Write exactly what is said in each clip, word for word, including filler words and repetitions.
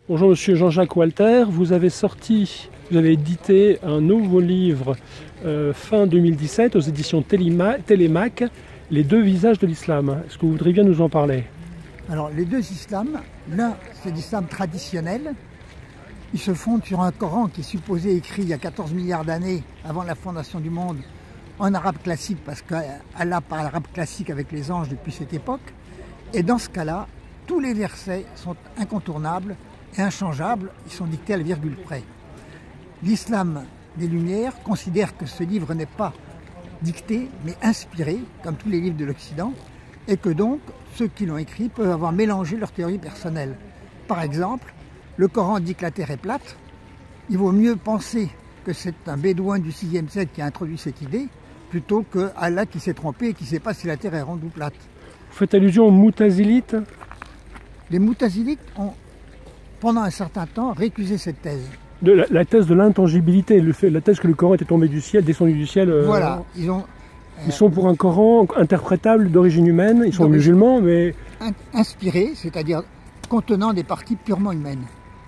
Bonjour Monsieur Jean-Jacques Walter, vous avez sorti, vous avez édité un nouveau livre euh, fin deux mille dix-sept aux éditions Téléma, Télémac, Les deux visages de l'islam. Est-ce que vous voudriez bien nous en parler? Alors les deux islams, l'un c'est l'islam traditionnel, il se fonde sur un Coran qui est supposé écrit il y a quatorze milliards d'années avant la fondation du monde en arabe classique parce qu'Allah parle arabe classique avec les anges depuis cette époque. Et dans ce cas-là, tous les versets sont incontournables et inchangeables, ils sont dictés à la virgule près. L'islam des Lumières considère que ce livre n'est pas dicté mais inspiré, comme tous les livres de l'Occident, et que donc ceux qui l'ont écrit peuvent avoir mélangé leur théorie personnelle. Par exemple, le Coran dit que la Terre est plate, il vaut mieux penser que c'est un bédouin du sixième siècle qui a introduit cette idée, plutôt que Allah qui s'est trompé et qui ne sait pas si la Terre est ronde ou plate. Vous faites allusion aux Moutazilites? Les Moutazilites ont, pendant un certain temps, récusé cette thèse. De la, la thèse de l'intangibilité, la thèse que le Coran était tombé du ciel, descendu du ciel. Euh, voilà, ils ont... Ils sont pour un Coran interprétable d'origine humaine, ils sont musulmans, mais... Inspirés, c'est-à-dire contenant des parties purement humaines.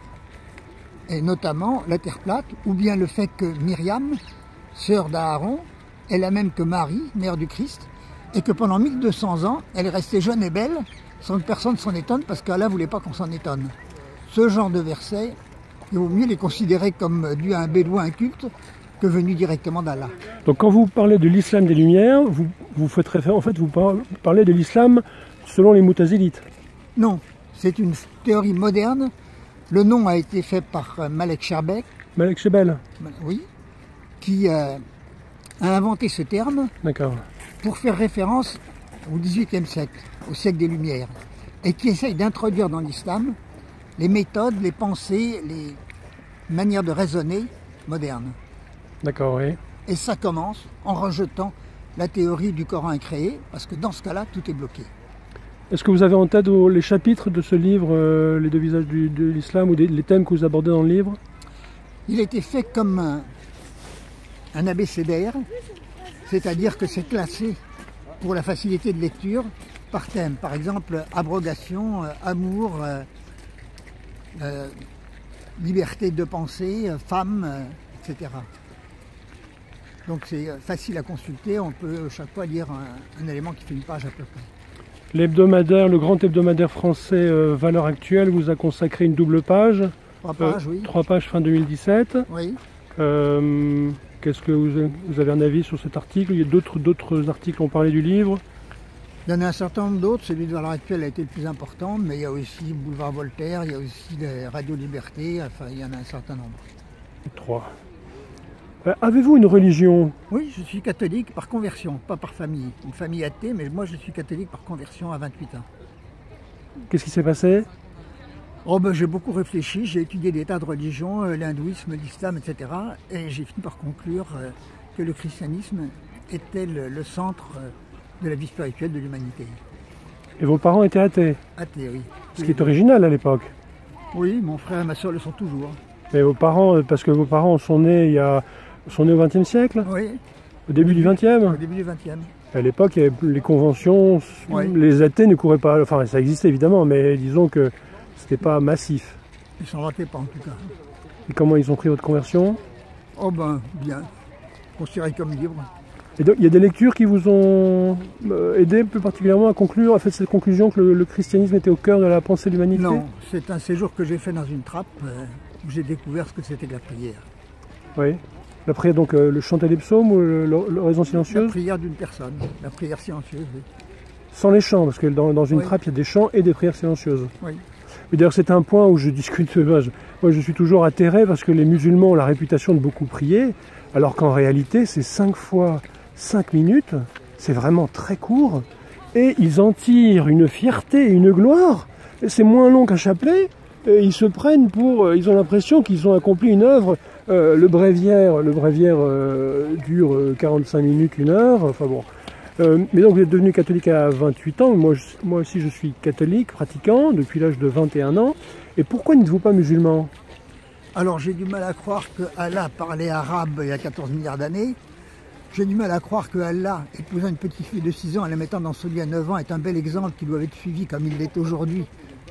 Et notamment la terre plate, ou bien le fait que Myriam, sœur d'Aaron, est la même que Marie, mère du Christ, et que pendant mille deux cents ans, elle est restée jeune et belle, sans que personne s'en étonne, parce qu'Allah ne voulait pas qu'on s'en étonne. Ce genre de versets, il vaut mieux les considérer comme dû à un bédouin inculte, que venu directement d'Allah. Donc quand vous parlez de l'islam des Lumières, vous, vous faites référence, en fait, vous parlez de l'islam selon les Moutazilites. Non, c'est une théorie moderne. Le nom a été fait par Malek Sherbet. Malek Sherbet. Oui, qui euh, a inventé ce terme pour faire référence au dix-huitième siècle, au siècle des Lumières, et qui essaye d'introduire dans l'islam les méthodes, les pensées, les manières de raisonner modernes. D'accord, oui. Et ça commence en rejetant la théorie du Coran incréé, parce que dans ce cas-là, tout est bloqué. Est-ce que vous avez en tête les chapitres de ce livre, euh, Les deux visages du, de l'islam, ou des, les thèmes que vous abordez dans le livre? Il a été fait comme un, un abécédaire, c'est-à-dire que c'est classé pour la facilité de lecture par thème. Par exemple, abrogation, euh, amour, euh, euh, liberté de pensée, euh, femme, euh, et cetera. Donc c'est facile à consulter, on peut chaque fois lire un, un élément qui fait une page à peu près. L'hebdomadaire, le grand hebdomadaire français euh, Valeurs Actuelles vous a consacré une double page. Trois pages, euh, oui. Trois pages fin deux mille dix-sept. Oui. Euh, Qu'est-ce que vous, vous avez un avis sur cet article? Il y a d'autres d'autres articles qui ont parlé du livre. Il y en a un certain nombre d'autres, celui de Valeurs Actuelles a été le plus important, mais il y a aussi Boulevard Voltaire, il y a aussi les Radio Liberté, enfin il y en a un certain nombre. Trois. Euh, Avez-vous une religion? Oui, je suis catholique par conversion, pas par famille. Une famille athée, mais moi je suis catholique par conversion à vingt-huit ans. Qu'est-ce qui s'est passé? Oh ben, j'ai beaucoup réfléchi, j'ai étudié des tas de religions, euh, l'hindouisme, l'islam, et cetera. Et j'ai fini par conclure euh, que le christianisme était le, le centre euh, de la vie spirituelle de l'humanité. Et vos parents étaient athées? Athées, oui. Ce qui est original à l'époque. Oui, mon frère et ma soeur le sont toujours. Mais vos parents, parce que vos parents sont nés il y a... sont nés au vingtième siècle? Oui. Au début du vingtième? Au début du vingtième. À l'époque, il y avait les conventions, oui. Les athées ne couraient pas, enfin ça existait évidemment, mais disons que c'était pas massif. Ils s'en vantaient pas en tout cas. Et comment ils ont pris votre conversion? Oh ben, bien. Considéré comme libre. Et donc, il y a des lectures qui vous ont aidé plus particulièrement à conclure, à faire cette conclusion que le, le christianisme était au cœur de la pensée de l'humanité? Non, c'est un séjour que j'ai fait dans une trappe euh, où j'ai découvert ce que c'était que la prière. Oui. La prière, donc euh, le chanter des psaumes ou l'oraison silencieuse? La prière d'une personne, la prière silencieuse, oui. Sans les chants, parce que dans, dans une oui. trappe, il y a des chants et des prières silencieuses. Oui. Mais d'ailleurs, c'est un point où je discute. Moi je, moi, je suis toujours atterré parce que les musulmans ont la réputation de beaucoup prier, alors qu'en réalité, c'est cinq fois cinq minutes, c'est vraiment très court, et ils en tirent une fierté et une gloire. C'est moins long qu'un chapelet, et ils se prennent pour... Ils ont l'impression qu'ils ont accompli une œuvre. Euh, le bréviaire, le bréviaire euh, dure quarante-cinq minutes, une heure, enfin bon. Euh, mais donc vous êtes devenu catholique à vingt-huit ans, moi, je, moi aussi je suis catholique, pratiquant, depuis l'âge de vingt et un ans. Et pourquoi n'êtes-vous pas musulman? Alors j'ai du mal à croire que Allah parlait arabe il y a quatorze milliards d'années. J'ai du mal à croire que Allah, épousant une petite fille de six ans et la mettant dans son lit à neuf ans, est un bel exemple qui doit être suivi comme il l'est aujourd'hui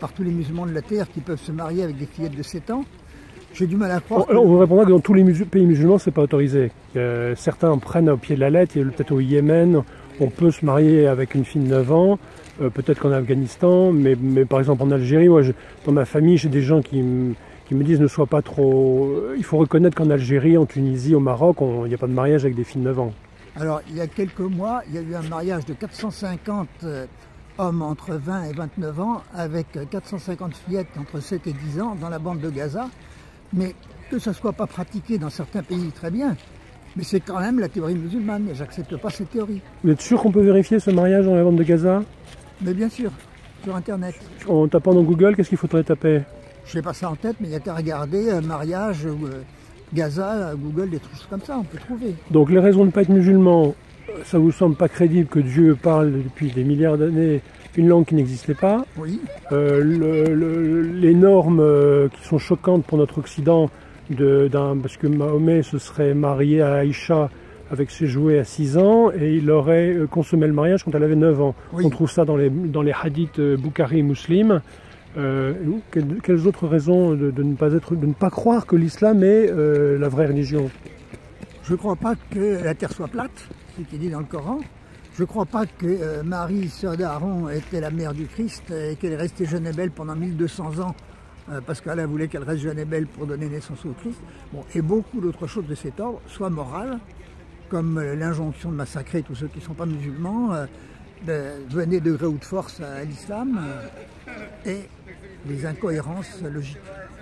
par tous les musulmans de la terre qui peuvent se marier avec des fillettes de sept ans. J'ai du mal à croire. On, que... on vous répondra que dans tous les musul pays musulmans, c'est pas autorisé. Euh, certains en prennent au pied de la lettre. Peut-être au Yémen, on peut se marier avec une fille de neuf ans. Euh, peut-être qu'en Afghanistan, mais, mais par exemple en Algérie, moi, je, dans ma famille, j'ai des gens qui, qui me disent ne sois pas trop... Il faut reconnaître qu'en Algérie, en Tunisie, au Maroc, il n'y a pas de mariage avec des filles de neuf ans. Alors, il y a quelques mois, il y a eu un mariage de quatre cent cinquante euh, hommes entre vingt et vingt-neuf ans avec quatre cent cinquante fillettes entre sept et dix ans dans la bande de Gaza. Mais que ça ne soit pas pratiqué dans certains pays, très bien. Mais c'est quand même la théorie musulmane et j'accepte pas cette théorie. Vous êtes sûr qu'on peut vérifier ce mariage dans la bande de Gaza? Mais bien sûr, sur Internet. En tapant dans Google, qu'est-ce qu'il faudrait taper? Je n'ai pas ça en tête, mais il n'y a qu'à regarder euh, mariage, euh, Gaza, Google, des trucs comme ça, on peut trouver. Donc les raisons de ne pas être musulman, ça vous semble pas crédible que Dieu parle depuis des milliards d'années une langue qui n'existait pas? Oui. Euh, le, le, les normes euh, qui sont choquantes pour notre Occident, de, parce que Mahomet se serait marié à Aïcha avec ses jouets à six ans et il aurait consommé le mariage quand elle avait neuf ans. Oui. On trouve ça dans les, dans les hadiths Bukhari et Muslim. Euh, quelles, quelles autres raisons de, de, ne pas être, de ne pas croire que l'islam est euh, la vraie religion? Je ne crois pas que la terre soit plate, ce qui est dit dans le Coran. Je ne crois pas que euh, Marie, sœur d'Aaron, était la mère du Christ et qu'elle est restée jeune et belle pendant mille deux cents ans euh, parce qu'Allah voulait qu'elle reste jeune et belle pour donner naissance au Christ. Bon, et beaucoup d'autres choses de cet ordre, soit morales, comme euh, l'injonction de massacrer tous ceux qui ne sont pas musulmans, euh, de venir de gré ou de force à l'islam, euh, et les incohérences logiques.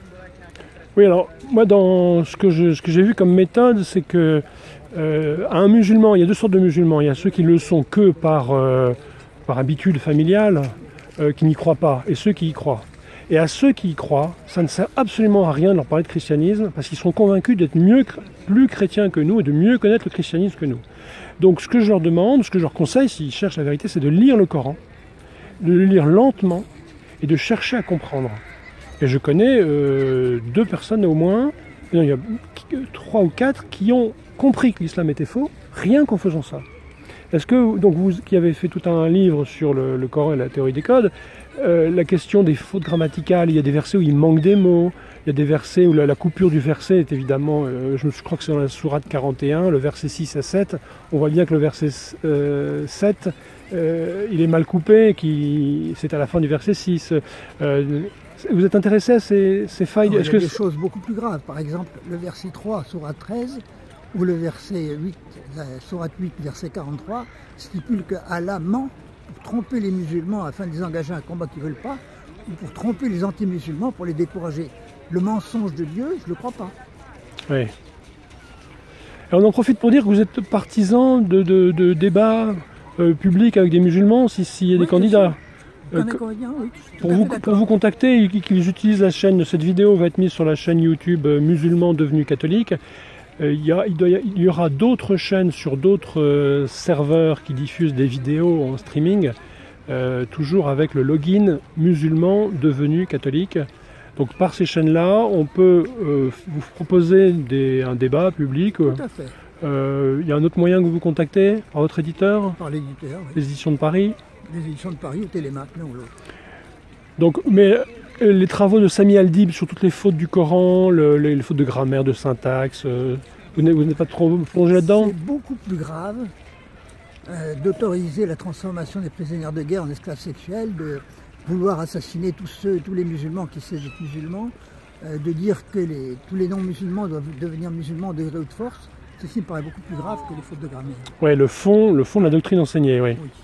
Oui, alors moi, dans ce que je, ce que j'ai vu comme méthode, c'est que euh, à un musulman, il y a deux sortes de musulmans. Il y a ceux qui le sont que par, euh, par habitude familiale, euh, qui n'y croient pas, et ceux qui y croient. Et à ceux qui y croient, ça ne sert absolument à rien de leur parler de christianisme, parce qu'ils sont convaincus d'être mieux, plus chrétiens que nous et de mieux connaître le christianisme que nous. Donc ce que je leur demande, ce que je leur conseille, s'ils cherchent la vérité, c'est de lire le Coran, de le lire lentement et de chercher à comprendre. Et je connais euh, deux personnes au moins, non, il y a trois ou quatre qui ont compris que l'islam était faux, rien qu'en faisant ça. Est-ce que, donc vous qui avez fait tout un livre sur le, le Coran et la théorie des codes, euh, la question des fautes grammaticales, il y a des versets où il manque des mots, il y a des versets où la, la coupure du verset est évidemment, euh, je, je crois que c'est dans la sourate quarante et un, le verset six à sept, on voit bien que le verset euh, sept, euh, il est mal coupé, c'est à la fin du verset six. Euh, vous êtes intéressé à ces, ces failles? Non, il y a que des choses beaucoup plus graves, par exemple le verset trois, sourate treize, ou le verset huit, sourate huit, verset quarante-trois, stipule que Allah ment pour tromper les musulmans afin de les engager à un combat qu'ils ne veulent pas, ou pour tromper les anti-musulmans pour les décourager. Le mensonge de Dieu, je ne le crois pas. Oui. Et on en profite pour dire que vous êtes partisan de, de, de débats euh, publics avec des musulmans, s'il si y a oui, des candidats. Euh, Coréen, oui, pour, vous, pour vous contacter, qu'ils utilisent la chaîne, cette vidéo va être mise sur la chaîne YouTube euh, Musulmans devenus catholiques. Euh, il, y a, il, doit, il y aura d'autres chaînes sur d'autres euh, serveurs qui diffusent des vidéos en streaming, euh, toujours avec le login Musulmans devenus catholiques. Donc par ces chaînes-là, on peut euh, vous proposer des, un débat public. Tout à fait. Euh, il y a un autre moyen que vous vous contactez par votre éditeur? Par l'éditeur, oui. Les éditions de Paris? Les éditions de Paris ou Télémac, l'un ou l'autre. Donc, mais les travaux de Sami Aldib sur toutes les fautes du Coran, le, les, les fautes de grammaire, de syntaxe, euh, vous n'êtes pas trop plongé là-dedans? C'est beaucoup plus grave euh, d'autoriser la transformation des prisonniers de guerre en esclaves sexuels, de vouloir assassiner tous ceux, tous les musulmans qui sait être musulmans, euh, de dire que les, tous les non-musulmans doivent devenir musulmans de gré ou de force. Ceci me paraît beaucoup plus grave que les fautes de grammaire. Oui, le fond, le fond de la doctrine enseignée, oui. oui.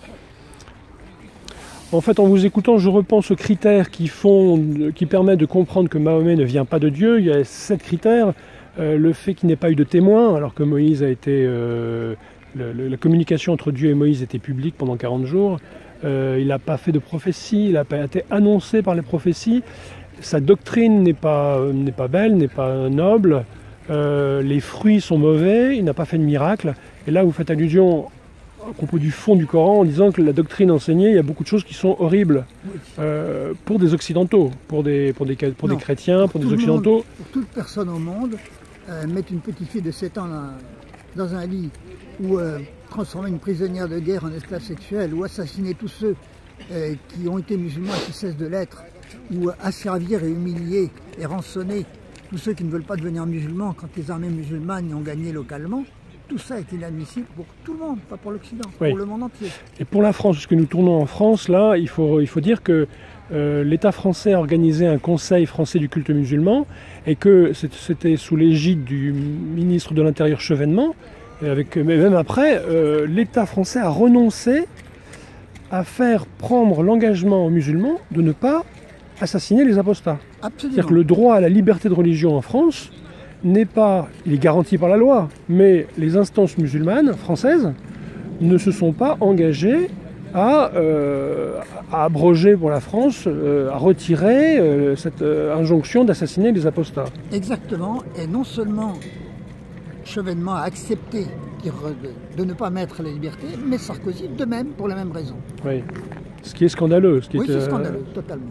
En fait, en vous écoutant, je repense aux critères qui, font, qui permettent de comprendre que Mahomet ne vient pas de Dieu. Il y a sept critères. Euh, le fait qu'il n'ait pas eu de témoin, alors que Moïse a été... Euh, le, le, la communication entre Dieu et Moïse était publique pendant quarante jours. Euh, il n'a pas fait de prophétie, il n'a pas été annoncé par les prophéties. Sa doctrine n'est pas, n'est pas belle, n'est pas noble. Euh, les fruits sont mauvais, il n'a pas fait de miracle. Et là, vous faites allusion à propos du fond du Coran en disant que la doctrine enseignée, il y a beaucoup de choses qui sont horribles euh, pour des occidentaux, pour des, pour des, pour des chrétiens, pour, pour des occidentaux. Monde, pour toute personne au monde, euh, mettre une petite fille de sept ans dans, dans un lit ou euh, transformer une prisonnière de guerre en esclave sexuel ou assassiner tous ceux euh, qui ont été musulmans et qui cessent de l'être ou asservir et humilier et rançonner tous ceux qui ne veulent pas devenir musulmans quand les armées musulmanes ont gagné localement, tout ça est inadmissible pour tout le monde, pas pour l'Occident, oui. pour le monde entier. Et pour la France, puisque nous tournons en France, là, il faut, il faut dire que euh, l'État français a organisé un conseil français du culte musulman et que c'était sous l'égide du ministre de l'Intérieur Chevènement, et avec, mais même après, euh, l'État français a renoncé à faire prendre l'engagement aux musulmans de ne pas assassiner les apostats. C'est-à-dire que le droit à la liberté de religion en France n'est pas, il est garanti par la loi, mais les instances musulmanes françaises ne se sont pas engagées à, euh, à abroger pour la France, euh, à retirer euh, cette euh, injonction d'assassiner les apostats. Exactement, et non seulement Chevènement a accepté de ne pas mettre la liberté, mais Sarkozy de même, pour la même raison. Oui, ce qui est scandaleux. Ce qui oui, est, c'est euh... scandaleux, totalement.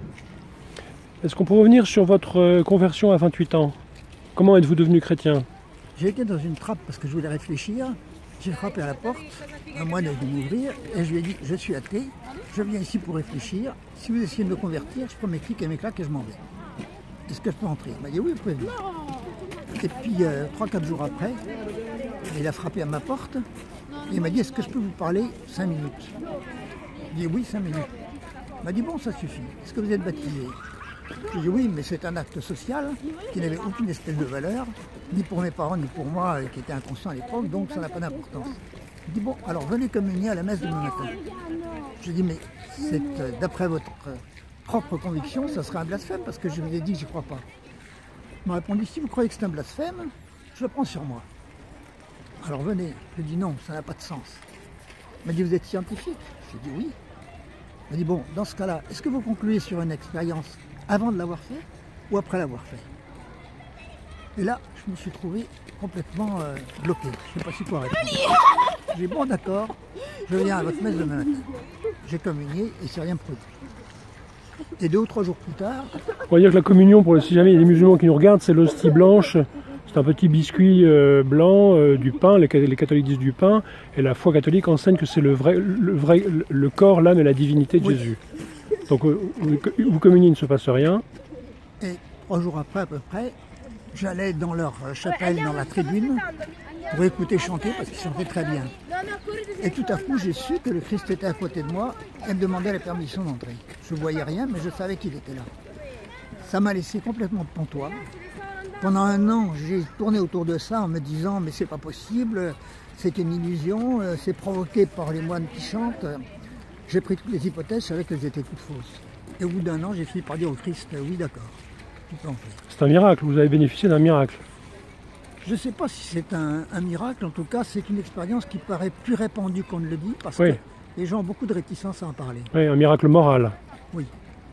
Est-ce qu'on peut revenir sur votre conversion à vingt-huit ans? Comment êtes-vous devenu chrétien? J'ai été dans une trappe parce que je voulais réfléchir. J'ai frappé à la porte, un moine a dû m'ouvrir, et je lui ai dit, je suis athée, je viens ici pour réfléchir. Si vous essayez de me convertir, je prends mes clics et mes claques et je m'en vais. Est-ce que je peux entrer? Il m'a dit, oui, vous pouvez venir. Et puis, euh, trois quatre jours après, il a frappé à ma porte, et il m'a dit, est-ce que je peux vous parler cinq minutes? J'ai dit, oui, cinq minutes. Il m'a dit, bon, ça suffit. Est-ce que vous êtes baptisé? J'ai dit, oui, mais c'est un acte social qui n'avait aucune espèce de valeur, ni pour mes parents, ni pour moi, qui étaient inconscients à l'époque, donc ça n'a pas d'importance. Il dit, bon, alors venez communier à la messe demain matin. J'ai dit, mais d'après votre propre conviction, ça serait un blasphème, parce que je vous ai dit que j'y crois pas. Il m'a répondu, si vous croyez que c'est un blasphème, je le prends sur moi. Alors venez. Je lui ai dit, non, ça n'a pas de sens. Il m'a dit, vous êtes scientifique? J'ai dit, oui. Il m'a dit, bon, dans ce cas-là, est-ce que vous concluez sur une expérience avant de l'avoir fait ou après l'avoir fait? Et là, je me suis trouvé complètement euh, bloqué. Je ne sais pas si quoi répondre. J'ai dit, bon, d'accord, je viens à votre messe demain matin. J'ai communié et c'est rien produit. Et deux ou trois jours plus tard... On va dire que la communion, pour, si jamais il y a des musulmans qui nous regardent, c'est l'hostie blanche. C'est un petit biscuit euh, blanc, euh, du pain, les, les catholiques disent du pain, et la foi catholique enseigne que c'est le vrai, le vrai, le corps, l'âme et la divinité de oui. Jésus. Donc euh, vous, vous communiez, il ne se passe rien. Et trois jours après, à peu près, j'allais dans leur chapelle, dans la tribune, pour écouter chanter, parce qu'ils chantaient très bien. Et tout à coup, j'ai su que le Christ était à côté de moi et me demandait la permission d'entrer. Je ne voyais rien, mais je savais qu'il était là. Ça m'a laissé complètement pantois. Pendant un an, j'ai tourné autour de ça en me disant mais c'est pas possible, c'est une illusion, c'est provoqué par les moines qui chantent. J'ai pris toutes les hypothèses, je savais qu'elles étaient toutes fausses. Et au bout d'un an, j'ai fini par dire au Christ oui d'accord, tu peux entrer. C'est un miracle, vous avez bénéficié d'un miracle. Je ne sais pas si c'est un, un miracle, en tout cas c'est une expérience qui paraît plus répandue qu'on ne le dit parce oui. que les gens ont beaucoup de réticence à en parler. Oui, un miracle moral. Oui.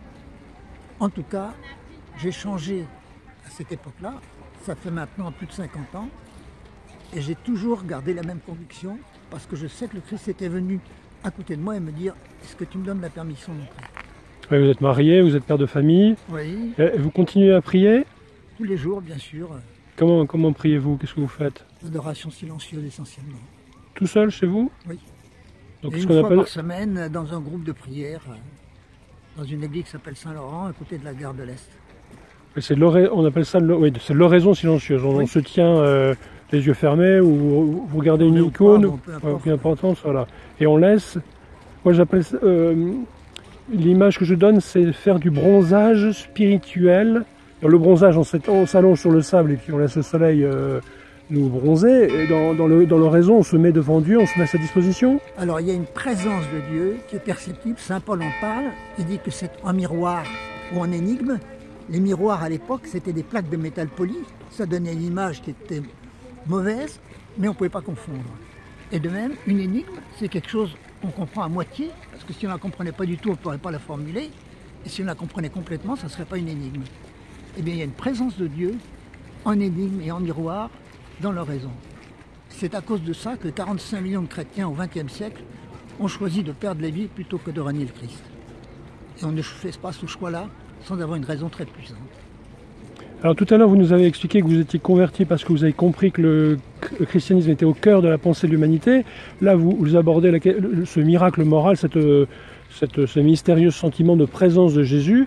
En tout cas, j'ai changé à cette époque-là, ça fait maintenant plus de cinquante ans, et j'ai toujours gardé la même conviction, parce que je sais que le Christ était venu à côté de moi et me dire « Est-ce que tu me donnes la permission d'entrer ?» Oui, vous êtes marié, vous êtes père de famille. Oui. Et vous continuez à prier? Tous les jours, bien sûr. Comment, comment priez-vous? Qu'est-ce que vous faites? L'adoration silencieuse, essentiellement. Tout seul, chez vous? Oui. Donc, et ce une qu'on fois appelle... par semaine, dans un groupe de prière, dans une église qui s'appelle Saint-Laurent, à côté de la gare de l'Est. C'est on appelle ça oui, l'oraison silencieuse. On, oui. on se tient euh, les yeux fermés ou vous regardez une icône, bon, peu importe, aucune importance, voilà. Et on laisse. Moi, j'appelle euh, l'image que je donne, c'est faire du bronzage spirituel. Le bronzage, on s'allonge sur le sable et puis on laisse le soleil euh, nous bronzer. Et dans, dans l'oraison, on se met devant Dieu, on se met à sa disposition. Alors, il y a une présence de Dieu qui est perceptible. Saint Paul en parle. Il dit que c'est un miroir ou un énigme. Les miroirs à l'époque, c'était des plaques de métal poli. Ça donnait une image qui était mauvaise, mais on ne pouvait pas confondre. Et de même, une énigme, c'est quelque chose qu'on comprend à moitié, parce que si on ne la comprenait pas du tout, on ne pourrait pas la formuler. Et si on la comprenait complètement, ça ne serait pas une énigme. Eh bien, il y a une présence de Dieu en énigme et en miroir dans l'oraison. C'est à cause de ça que quarante-cinq millions de chrétiens au vingtième siècle ont choisi de perdre la vie plutôt que de renier le Christ. Et on ne fait pas ce choix-là sans avoir une raison très puissante. Alors tout à l'heure, vous nous avez expliqué que vous étiez converti parce que vous avez compris que le christianisme était au cœur de la pensée de l'humanité. Là, vous, vous abordez la, ce miracle moral, cette, cette, ce mystérieux sentiment de présence de Jésus.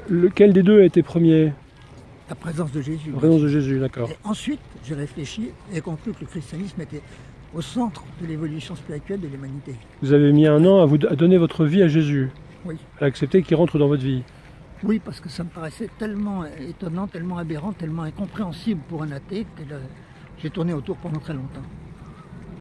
Lequel des deux a été premier? La présence de Jésus. La présence de Jésus, d'accord. Et ensuite, j'ai réfléchi et conclu que le christianisme était au centre de l'évolution spirituelle de l'humanité. Vous avez mis un an à, vous, à donner votre vie à Jésus, Oui. à accepter qu'il rentre dans votre vie. Oui, parce que ça me paraissait tellement étonnant, tellement aberrant, tellement incompréhensible pour un athée que j'ai tourné autour pendant très longtemps.